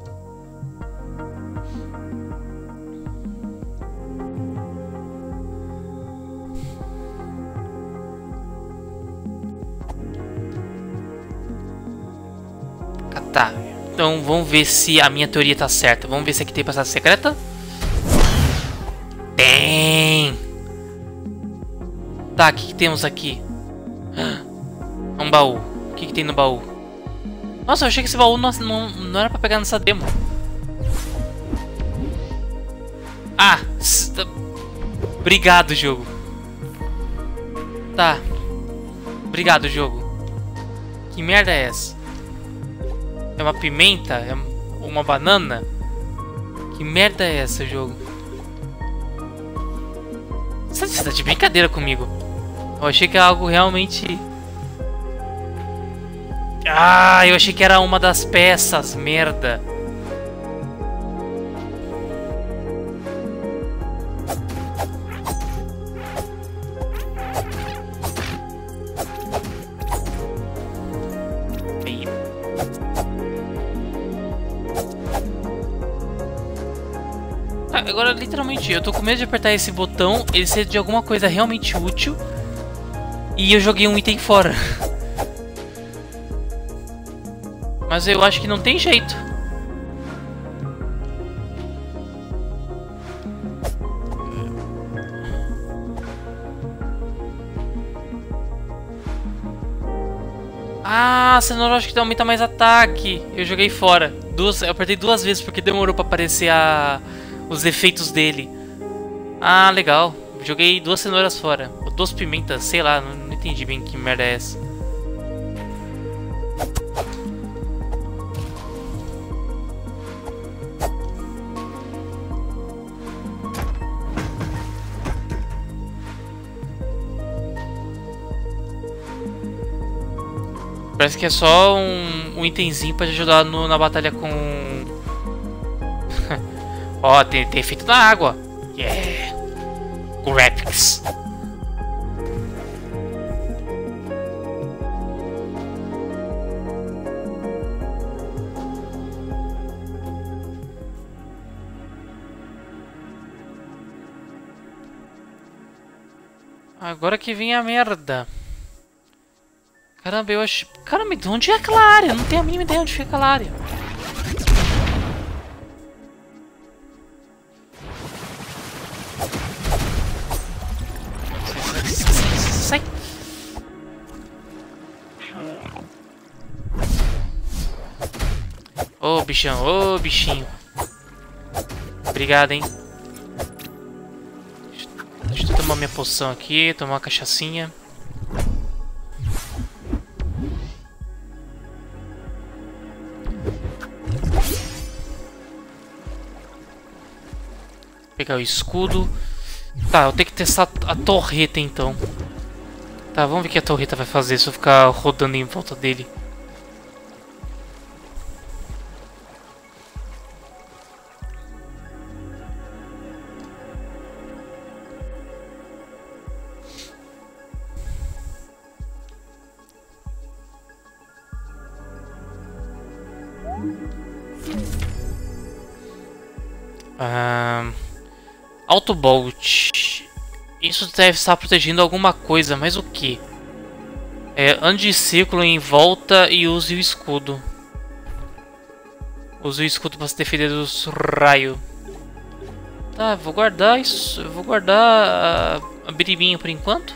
Tá, então vamos ver se a minha teoria tá certa. Vamos ver se aqui tem passagem secreta. Tem! Tá, o que, que temos aqui? Um baú. O que, que tem no baú? Nossa, eu achei que esse baú não, não, não era pra pegar nessa demo. Ah! Obrigado, jogo. Tá. Obrigado, jogo. Que merda é essa? É uma pimenta? É uma banana? Que merda é essa, jogo? Você tá de brincadeira comigo? Eu achei que era algo realmente... Ah, eu achei que era uma das peças, merda. Agora, literalmente, eu tô com medo de apertar esse botão, ele ser de alguma coisa realmente útil, e eu joguei um item fora. Mas eu acho que não tem jeito. Ah, a cenoura acho que aumenta mais ataque. Eu joguei fora. Duas, eu apertei duas vezes porque demorou pra aparecer a... os efeitos dele. Ah, legal. Joguei duas cenouras fora. Ou duas pimentas, sei lá. Não, não entendi bem que merda é essa. Parece que é só um, um itemzinho pra te ajudar no, na batalha com... Ó, oh, tem, tem efeito na água. Yeah! Graphics. Agora que vem a merda. Caramba, eu acho... Caramba, de onde é aquela área? Eu não tenho a mínima ideia onde fica aquela área. Sai! Ô, oh, bichão, ô, oh, bichinho. Obrigado, hein. Deixa eu tomar minha poção aqui, tomar uma cachaçinha. Pegar o escudo. Tá, eu tenho que testar a torreta então. Tá, vamos ver o que a torreta vai fazer se eu ficar rodando em volta dele. Ah, Autobolt. Isso deve estar protegendo alguma coisa, mas o que? É, ande em círculo em volta e use o escudo. Use o escudo para se defender dos raios. Tá, vou guardar isso. Eu vou guardar a, a biribinha por enquanto.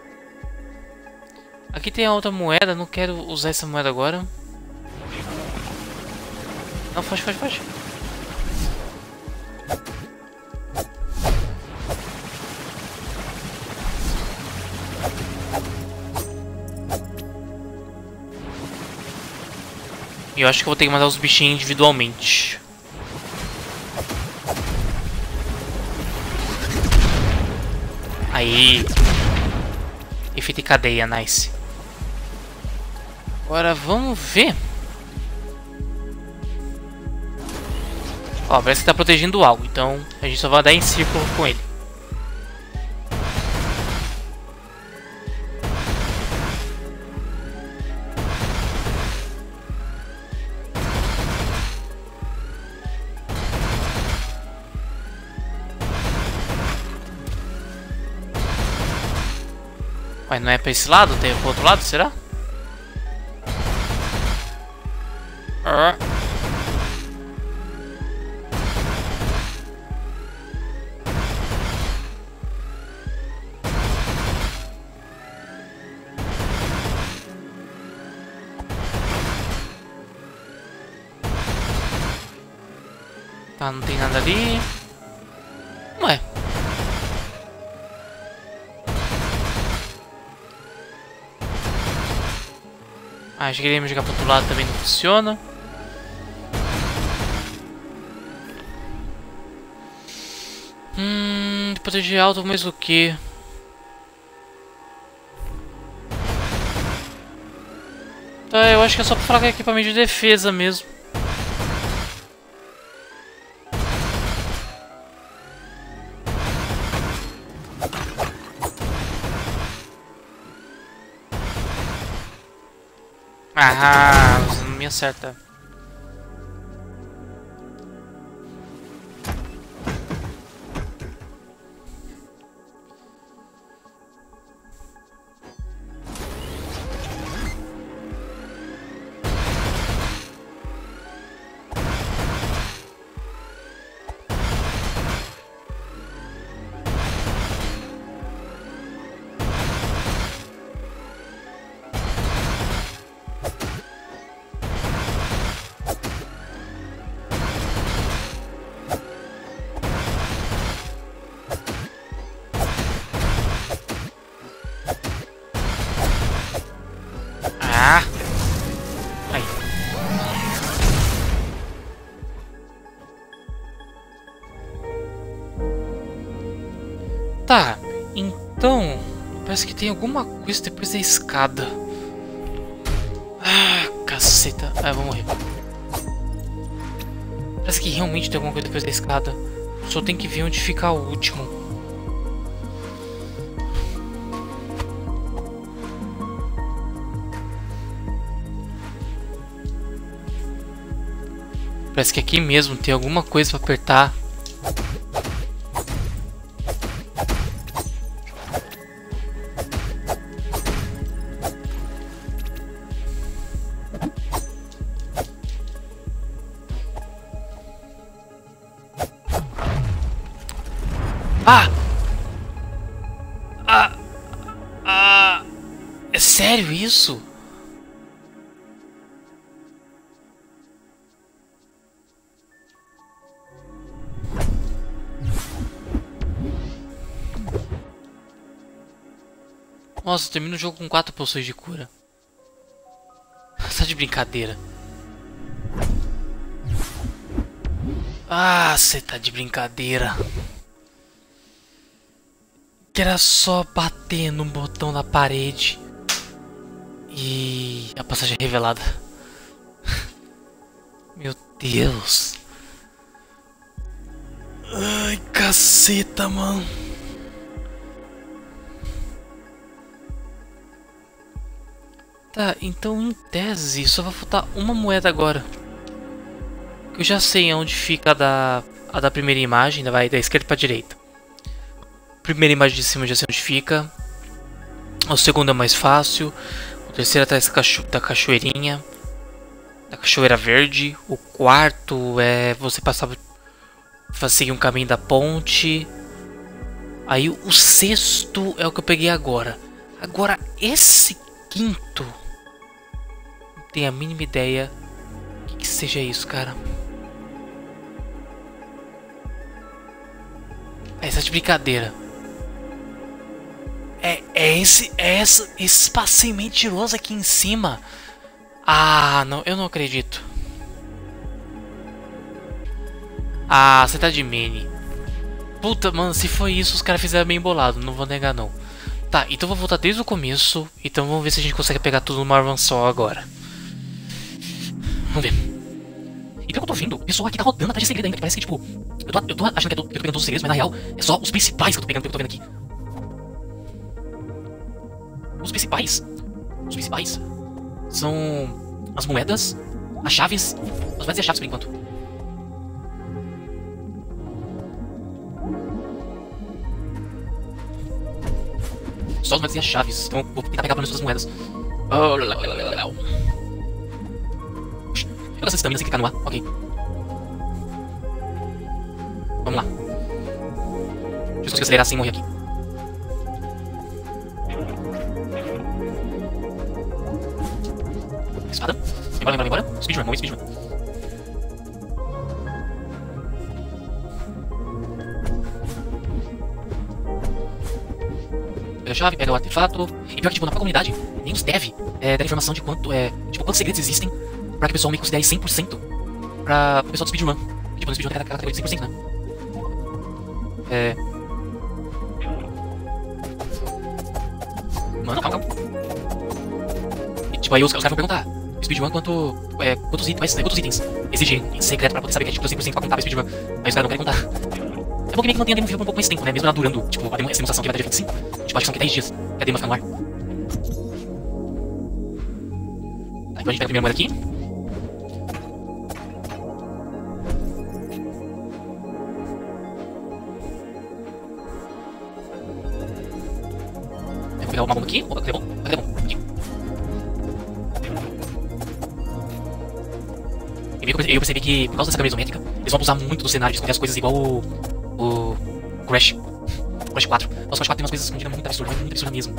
Aqui tem a outra moeda, não quero usar essa moeda agora. Não, foge, foge, foge. E eu acho que eu vou ter que matar os bichinhos individualmente. Aí. Efeito em cadeia, nice. Agora vamos ver. Ó, parece que tá protegendo algo, então a gente só vai andar em círculo com ele. Mas não é pra esse lado? Tem pro outro lado, será? Ah. Tá, não tem nada ali. Ué. Ah, acho que queríamos jogar pro outro lado também não funciona. Hum, proteger alto, mas o que? Tá, eu acho que é só pra falar que é equipamento de defesa mesmo. Ah, você não me acerta. Ah! Aí. Tá, então parece que tem alguma coisa depois da escada. Ah, caceta. Ah, eu vou morrer. Parece que realmente tem alguma coisa depois da escada. Só tem que ver onde fica o último. Parece que aqui mesmo tem alguma coisa pra apertar. Ah! Ah! Ah! É sério isso? Nossa, termina o jogo com quatro poções de cura. Tá de brincadeira. Ah, você tá de brincadeira. Que era só bater no botão da parede. E a passagem é revelada. Meu Deus. Ai, caceta, mano. Tá, então em tese só vai faltar uma moeda agora. Eu já sei onde fica a da, a da primeira imagem, vai da esquerda pra direita. Primeira imagem de cima eu já sei onde fica. O segundo é mais fácil. O terceiro atrás da, cacho da cachoeirinha. Da cachoeira verde. O quarto é você passar, seguir um caminho da ponte. Aí o sexto é o que eu peguei agora. Agora esse quinto, não tenho a mínima ideia o que, que seja isso, cara. É essa de brincadeira. É, é esse, é essa, esse espacinho mentiroso aqui em cima. Ah, não, eu não acredito. Ah, você tá de mini. Puta, mano, se foi isso, os caras fizeram bem bolado, não vou negar não. Tá, então vou voltar desde o começo. Então vamos ver se a gente consegue pegar tudo numa run só agora. Vamos ver. E pelo que eu tô vendo, o pessoal aqui tá rodando atrás de segredo ainda. Que parece que, tipo, eu tô, eu tô achando que eu tô, que eu tô pegando todos os segredos, mas na real é só os principais que eu tô pegando, que eu tô vendo aqui. Os principais. Os principais são as moedas, as chaves. As moedas e as chaves por enquanto. Só as moedas e as chaves. Então vou tentar pegar pelo menos todas as moedas. Oh, lá, lá, lá, lá. Eu gosto dessa estamina sem clicar no ar. Ok. Vamos lá. Deixa eu conseguir acelerar sem morrer aqui. Espada. Embora, embora, embora. Speedrun, vamos speedrun. Pega a chave, pega o artefato. E pior que, tipo, na própria comunidade, nem os dev é, deram informação de quanto, é, tipo, quantos segredos existem pra que o pessoal me considere cem por cento pra o pessoal do speedrun. E, tipo, no speedrun tem aquela categoria de cem por cento, né? É... Mano, calma, calma. E, tipo, aí os, os caras vão perguntar: speedrun, quanto, é, quantos, itens, quantos itens exige em secreto pra poder saber que a gente precisa cem por cento pra contar pra speedrun? Aí os caras não querem contar. É bom que meio que mantém a demo viva por um pouco mais tempo, né? Mesmo ela durando, tipo, a demo, essa demonstração que vai dar dia vinte e cinco. Tipo, acho que são aqui dez dias que a demo vai ficar no ar. Tá, então a gente pega a primeira moeda aqui. Eu vou pegar uma bomba aqui. Opa, cadê a bomba? Cadê a bomba? Aqui. E eu percebi que, por causa dessa câmera isométrica, eles vão abusar muito do cenário de esconder as coisas igual o... o... Crash. Crash quatro. Nossa, o Crash quatro tem umas coisas escondidas muito absurdas, muito absurdas mesmo.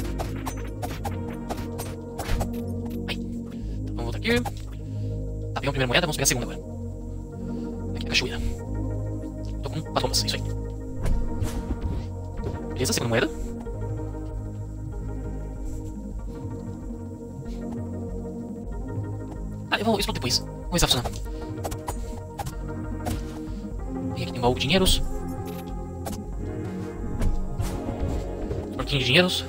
Aí. Então, vamos voltar aqui. Tá, pegamos a primeira moeda, vamos pegar a segunda agora. Aqui na cachoeira. Tô com quatro bombas, isso aí. Beleza, segunda moeda. Ah, eu vou explodir depois. Vamos ver se vai funcionar. E aqui tem um baú de dinheiros. Porquinho de dinheiros.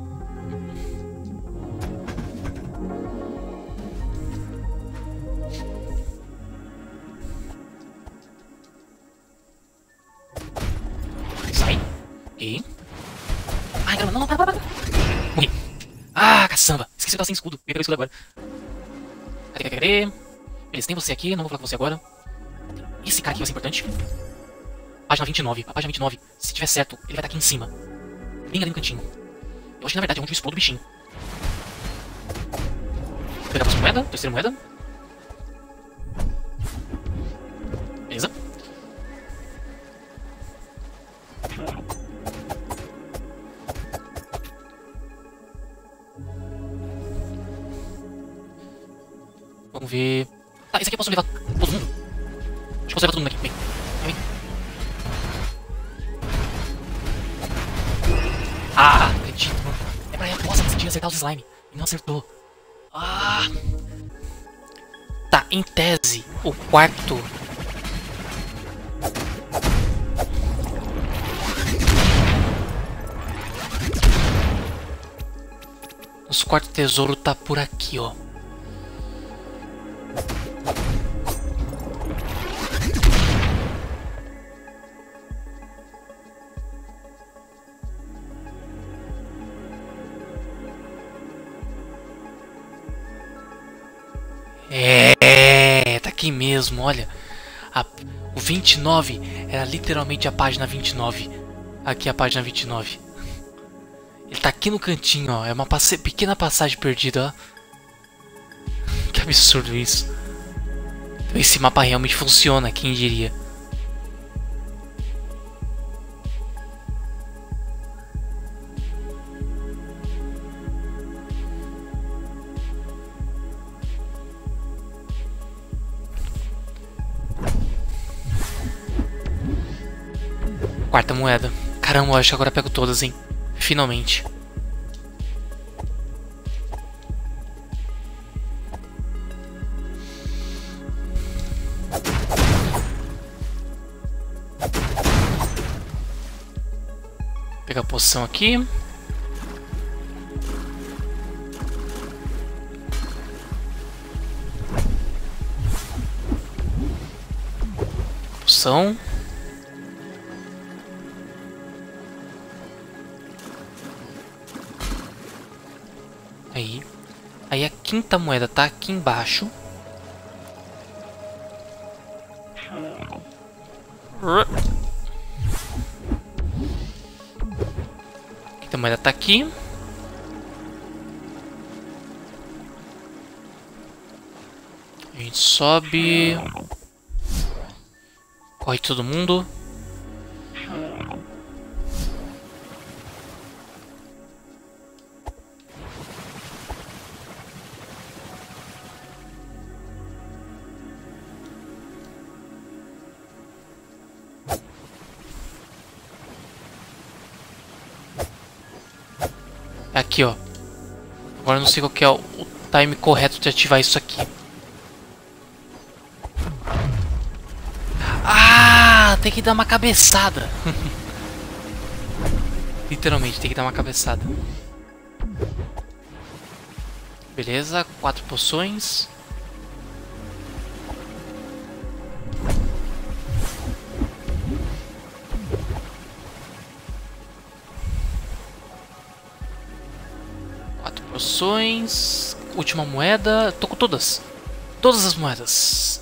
Sai. E... Ai, caramba, não, não, para, para, para. Morri. Ah, caçamba. Esqueci que eu tava sem escudo. Eu ia pegar o escudo agora. Cadê, cadê, cadê? Beleza, tem você aqui, não vou falar com você agora. Esse cara aqui vai ser importante. Página vinte e nove. A página vinte e nove, se tiver certo, ele vai estar aqui em cima. Bem ali no cantinho. Eu acho que na verdade é onde eu explodo o bichinho. Vou pegar a próxima moeda, terceira moeda. Beleza. Vamos ver... Tá, esse aqui eu posso levar todo mundo. Acho que eu posso levar todo mundo aqui. Vem. Vem. Ah, não acredito, mano. É pra ela, nossa, decidir acertar os slime. E não acertou. Ah. Tá, em tese, o quarto... Os quarto tesouro tá por aqui, ó. É, tá aqui mesmo, olha. A, o vinte e nove era literalmente a página vinte e nove. Aqui é a página vinte e nove. Ele tá aqui no cantinho, ó. É uma passe pequena passagem perdida, ó. Que absurdo isso. Então esse mapa realmente funciona, quem diria. Quarta moeda. Caramba, eu acho que agora eu pego todas, hein. Finalmente. Vou pegar a poção aqui. Poção. Aí. Aí a quinta moeda tá aqui embaixo. A quinta moeda tá aqui. A gente sobe. Corre todo mundo. Aqui, ó. Agora eu não sei qual que é o time correto de ativar isso aqui. Ah, tem que dar uma cabeçada. Literalmente, tem que dar uma cabeçada. Beleza, quatro poções. Poções. Última moeda. Tô com todas. Todas as moedas.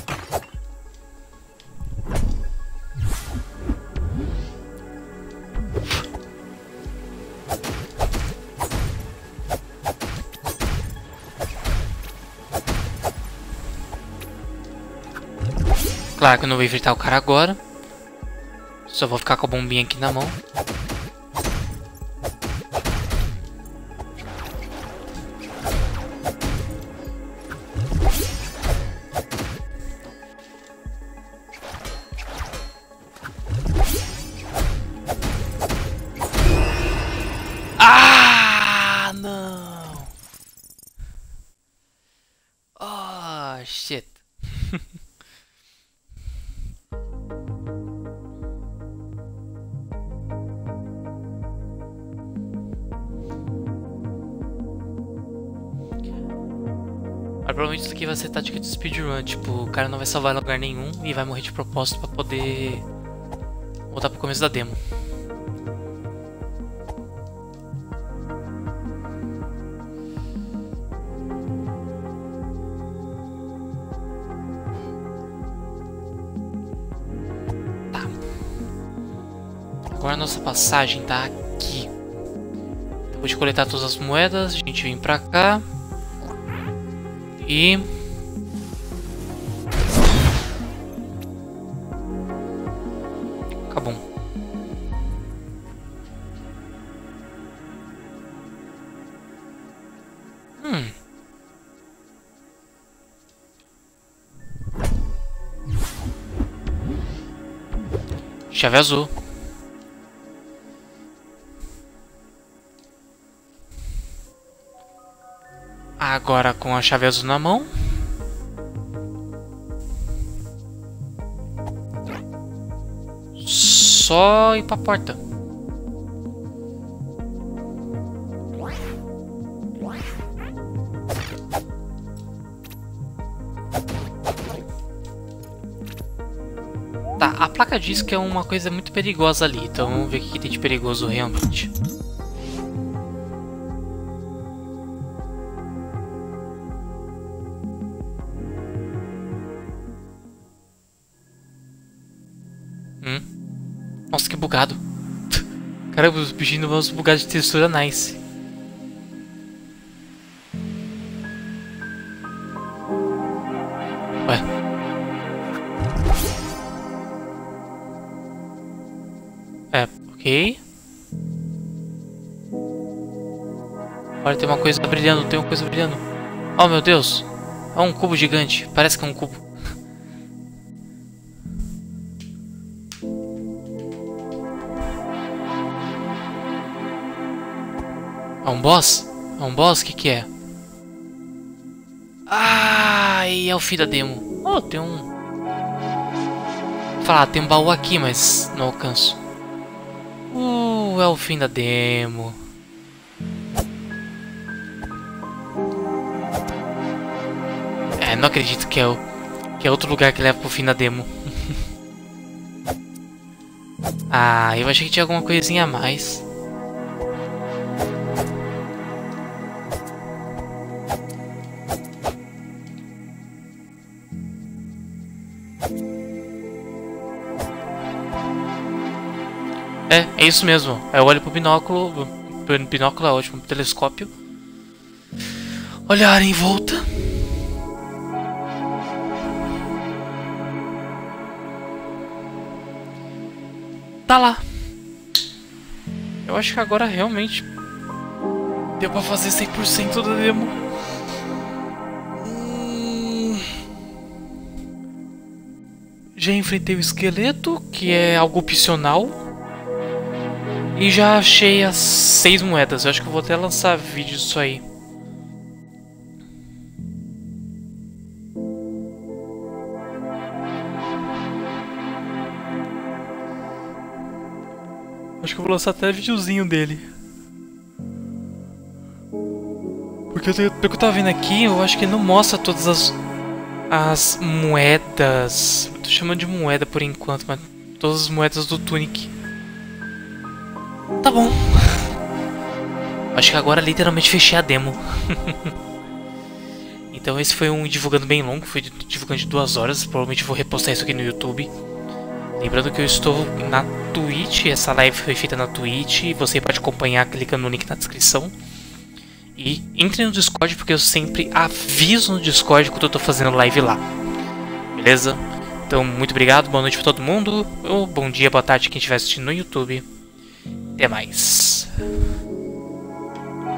Claro que eu não vou enfrentar o cara agora. Só vou ficar com a bombinha aqui na mão. Ah, não. Oh, shit. Mas provavelmente isso aqui vai ser tática de speedrun, tipo, o cara não vai salvar em lugar nenhum e vai morrer de propósito pra poder voltar pro começo da demo. Tá. Agora a nossa passagem tá aqui. Depois de coletar todas as moedas, a gente vem pra cá. E... acabou. Hum. Chave azul. Agora com a chave azul na mão. Só ir pra porta. Tá, a placa diz que é uma coisa muito perigosa ali, então vamos ver o que tem de perigoso realmente. Hum. Nossa, que bugado. Caramba, os bichinhos vão bugados de textura nice. Ué. É, ok. Olha, tem uma coisa brilhando, tem uma coisa brilhando. Oh, meu Deus. É um cubo gigante. Parece que é um cubo. É um boss? É um boss? O que que é? Ah, e é o fim da demo. Oh, tem um... Vou falar, tem um baú aqui, mas não alcanço. Uh, é o fim da demo. É, não acredito que é, o, que é outro lugar que leva pro fim da demo. Ah, eu achei que tinha alguma coisinha a mais. É, é isso mesmo. Eu olho pro binóculo. Pro binóculo é ótimo, pro telescópio. Olhar em volta. Tá lá. Eu acho que agora realmente deu pra fazer cem por cento da demo. Hum... Já enfrentei o esqueleto, que é algo opcional. E já achei as seis moedas. Eu acho que eu vou até lançar vídeo disso aí. Acho que eu vou lançar até videozinho dele. Porque eu, pelo que eu tava vendo aqui, eu acho que não mostra todas as, as moedas. Eu tô chamando de moeda por enquanto, mas todas as moedas do Tunic. Tá bom. Acho que agora literalmente fechei a demo. Então esse foi um divulgando bem longo, foi divulgando de duas horas. Provavelmente vou repostar isso aqui no YouTube. Lembrando que eu estou na Twitch, essa live foi feita na Twitch. E você pode acompanhar clicando no link na descrição. E entre no Discord, porque eu sempre aviso no Discord quando eu tô fazendo live lá. Beleza? Então muito obrigado, boa noite pra todo mundo. Ou bom dia, boa tarde quem estiver assistindo no YouTube. Até mais.